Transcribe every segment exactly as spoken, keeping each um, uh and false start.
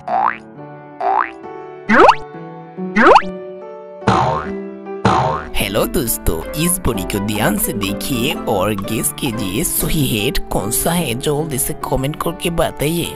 Hello दोस्तों, इस body को ध्यान से देखिए और गेस कीजिए सही हेड कौन सा है। जल्दी से कमेंट करके बताइए।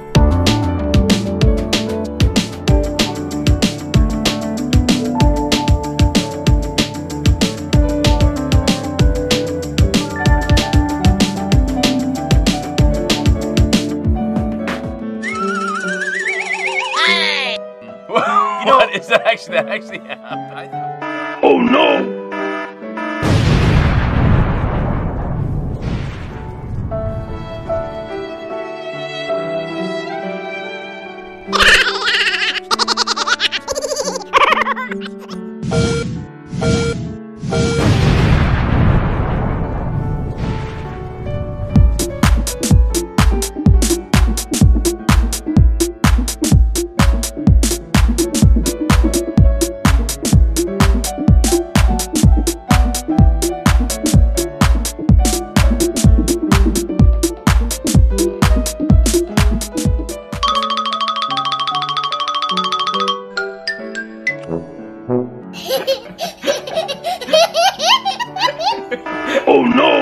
What is that actually? That actually happened. Oh no! Oh no!